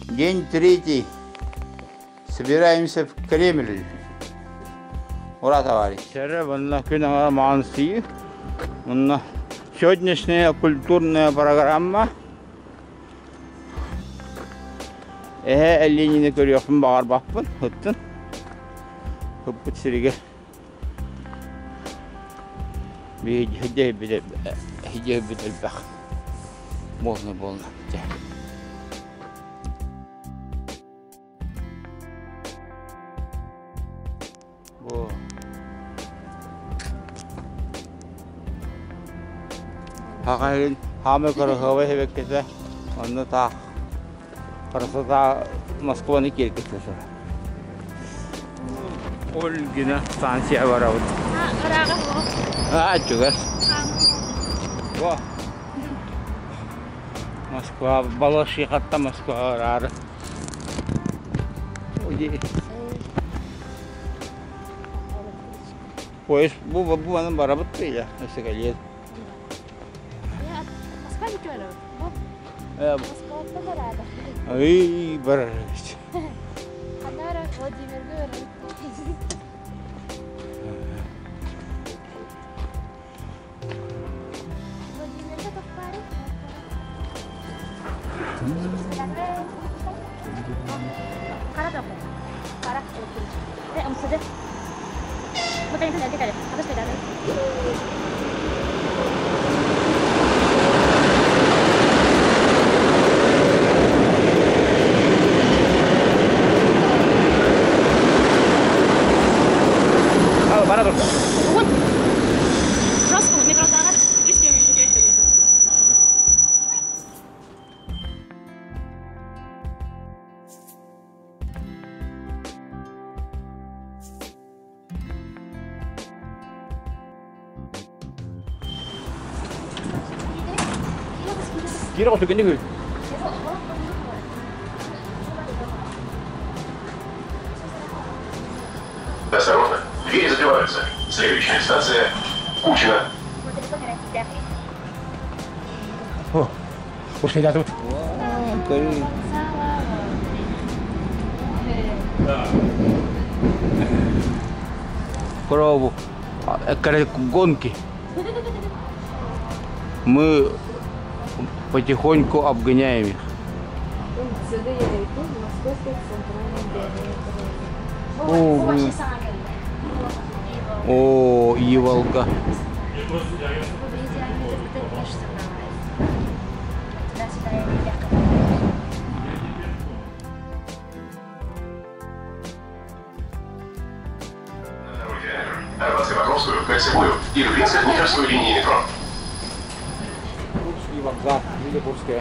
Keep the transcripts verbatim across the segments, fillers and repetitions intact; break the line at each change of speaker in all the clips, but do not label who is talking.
День третий. Собираемся в Кремль. Ура, товарищи! Сегодняшняя культурная программа. Э, Ленина көрөкпүн багарбакпын. Хөттүн. Хөппүт сириге. Би хиде биде хиде биде бак. Можно болно. Во. Хагайын хамы көрөхөбө хебеккете. Онны та красота Москваны келкете. Ольгина станция барабыт.
А, карага бу.
А, чугас. Во. Москва, балаши хатта Москва арары. Ой. Поезд бу бу анын барабыт бейля, өсө келет.
Я Москва не көрөм.
Э,
Москвада барады.
ай, бар.
Канара Владимир көрөм. Владимирге топпары. Кара топпы. Кара. Э, амсыды. Bukan yang nanti kali, habis pegang.
Halo, mana tuh?
Uut. Terus kalau mikro tangan, terus dia gitu gitu.
Kira kok segini gue?
Осторожно, двери закрываются. Следующая станция Кучина.
О, ушли да тут. Корову. Это гонки. Мы потихоньку обгоняем их. О, о, Иволга.
Арбатско-Покровскую, Кольцевую и Рублинско-Дмитровскую линии метро.
Курский вокзал, Великурская.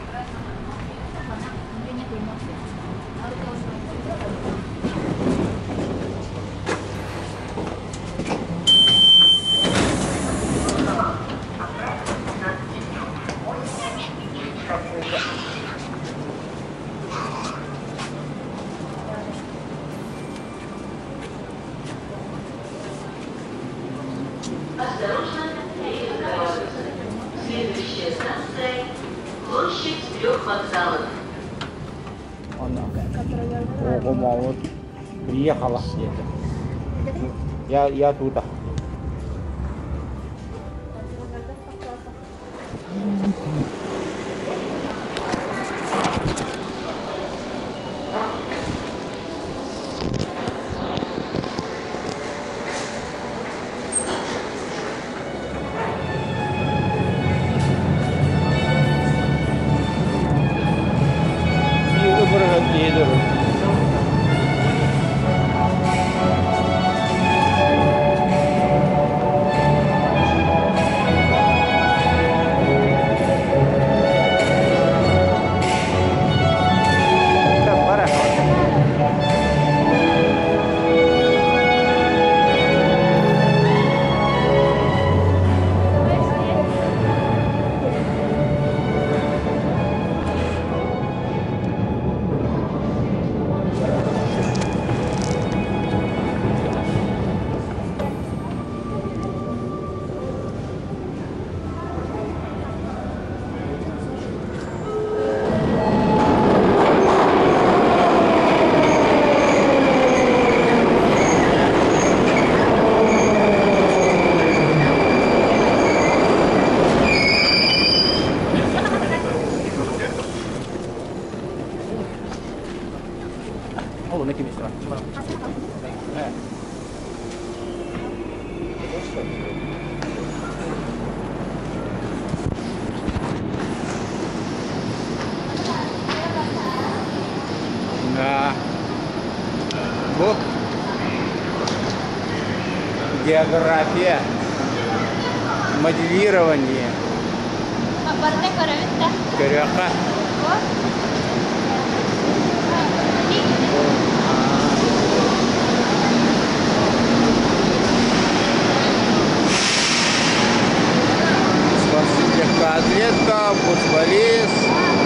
Осторожно, двери закрываются. Следующая станция – площадь трех вокзалов.
Она. О, мама, вот приехала где-то. Я, я туда. Onu kim istiyor? Evet. Да. Bu география, моделирование.
Barda karavetta.
Көрөка. Легкоатлетка, футболист.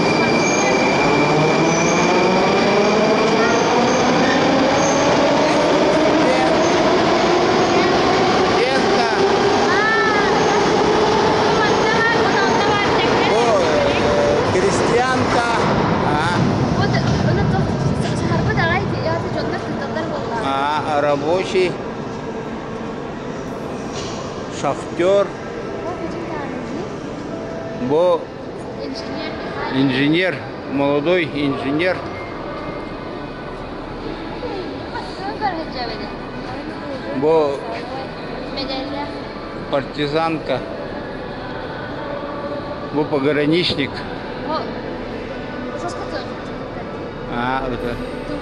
Рабочий, шахтер, бо инженер, молодой инженер, бо партизанка, бо пограничник. А, это.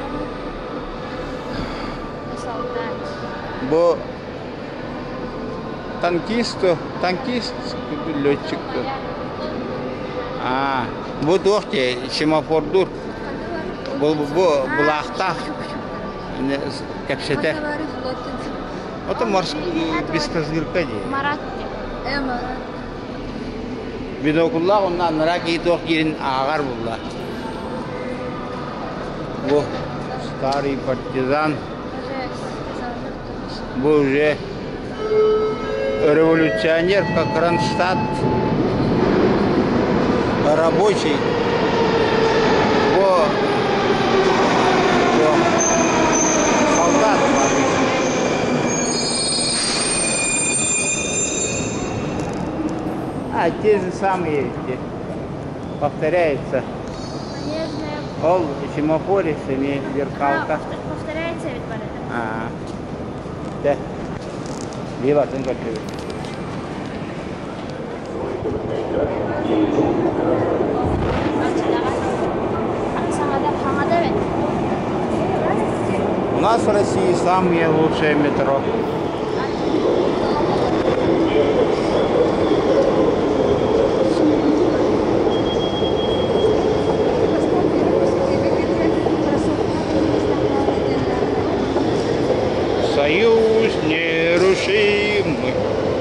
Бо танкист, танкист, летчик. А, бу дохте семафор дур. Бу бу булакта. Капсете. Это морской без козырка де.
Марат. Э, Марат.
Бинокулла оннан раки дох гирин агар булла. Бу старый партизан. Был уже революционер, как Кронштадт, рабочий. Бо, бо солдат. А, те же самые, те, повторяется. Ол семафоре, семи зеркалка.
Повторяется ведь
А. Да. Лево, ты как ты? У нас в России самые лучшие метро. Союз нерушимый,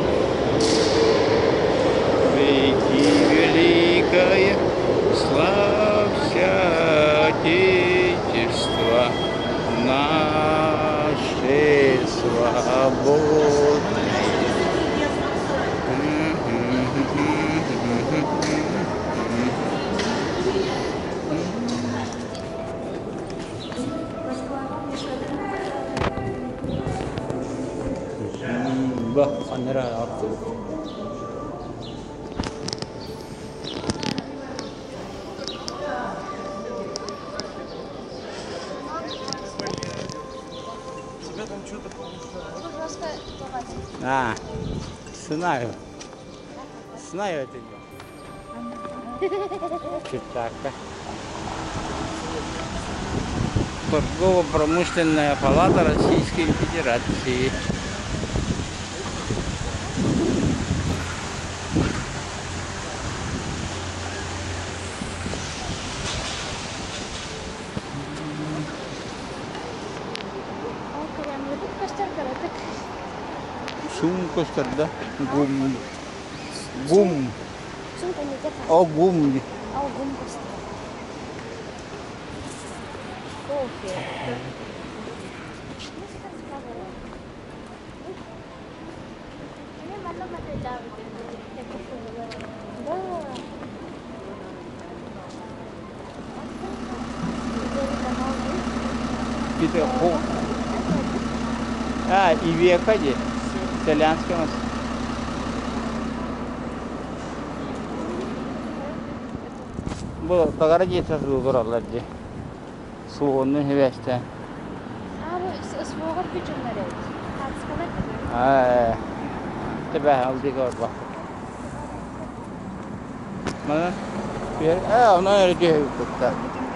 веки великое, славься Отечество наше свободное. Bak, anlara attı.
Тебя там что-то
А, знаю. Знаю это. Читака. Торгово-промышленная палата Российской Федерации. Сумка да? Гум. Гум.
Сумка не где-то.
О, гум.
А у гум костер. Кофе.
Какие-то хо. А, и века где? Итальянский у нас. Бұл тағара жетсіз ұлғыралар де. Суғынның хевесті.
gücünleri. Tartışmalar da böyle.
Ha. Tabii aldık orada. Mana? Bir, eh, ona öyle diyor kutta.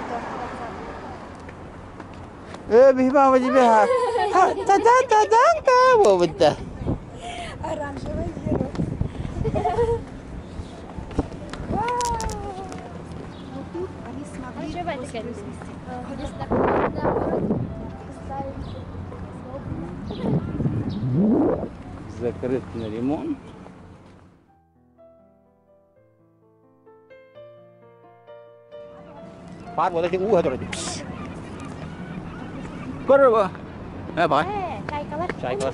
Eh, bihma wajib ha. Ha, ta ta ta ta ta, bu betul.
Aranjman yeri. Еще бы это
Закрыт на ремонт. Phát vào đây thì u hết rồi. Có rồi bà. Nè bà.
Çaykalar.
Çaykalar.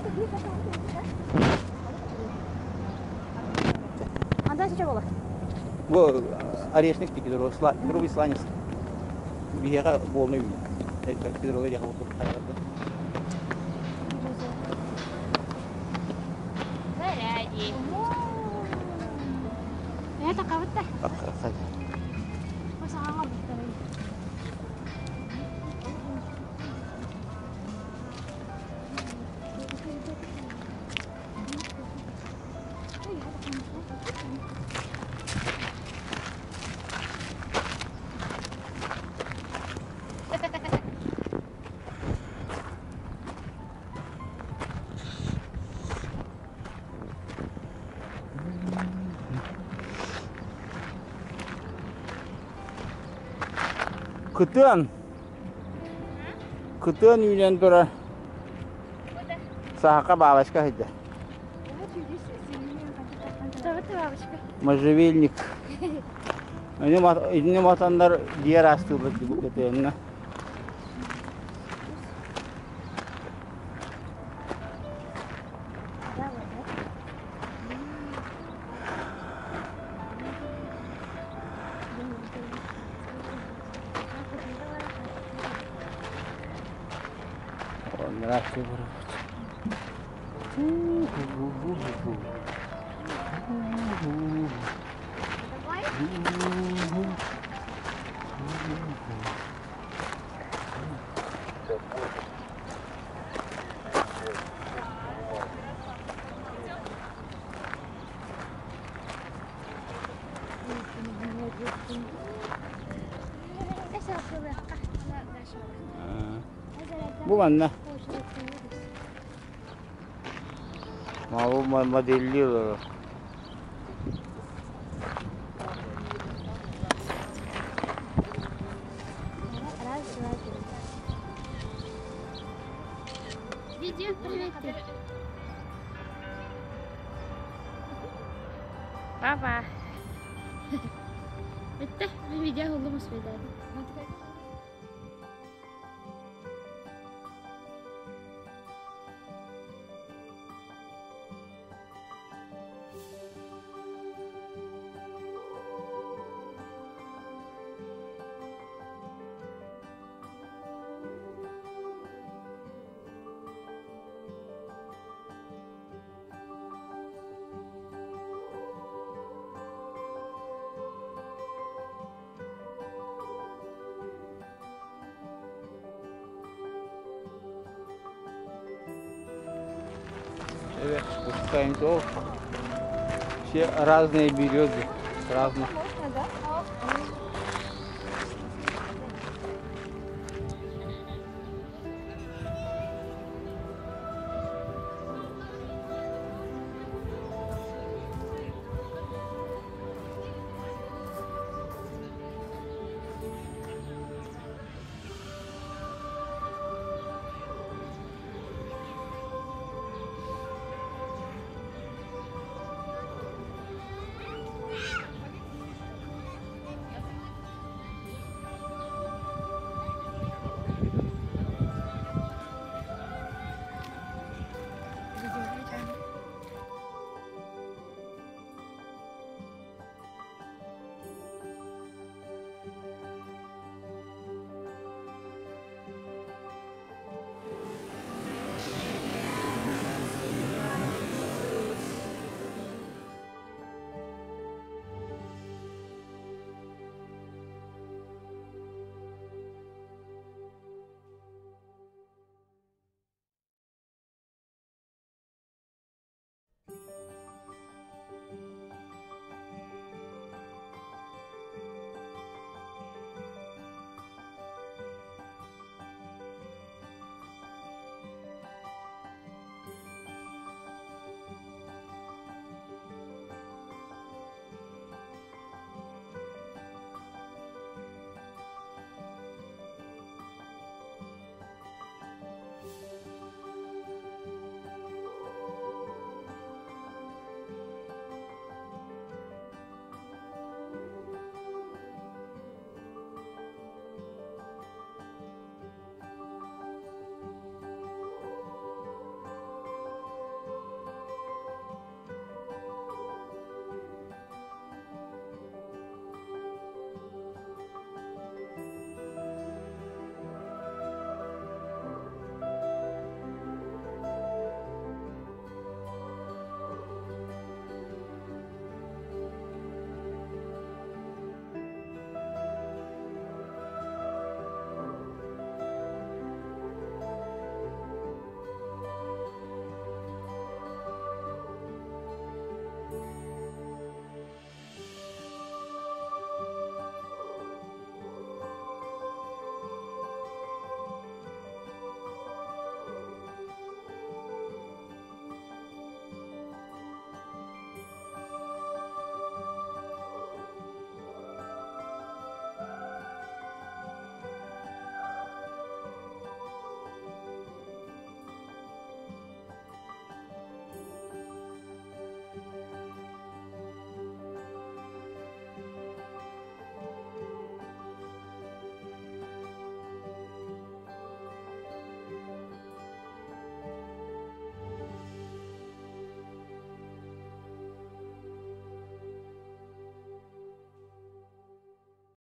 Anda sıcak olur.
Bu орешник тики дорого, другой сланец. Бияга полный. Это как дорого я хочу хайрат.
Заряди. Это кого-то.
Акрасай.
Масалlah.
Kıtın. Kıtın yülen dura. Сахака бабочка хида.
Что это бабочка?
Можжевельник. Ini mat ini matanlar diğer hastalık bu kıtınla. Onlara çevir. Bu mana? Mau modelliyor.
Видео привет. Папа. Bitti. Bir video oldu mu söyledim.
Evet, спускаемся. Все разные березы, разных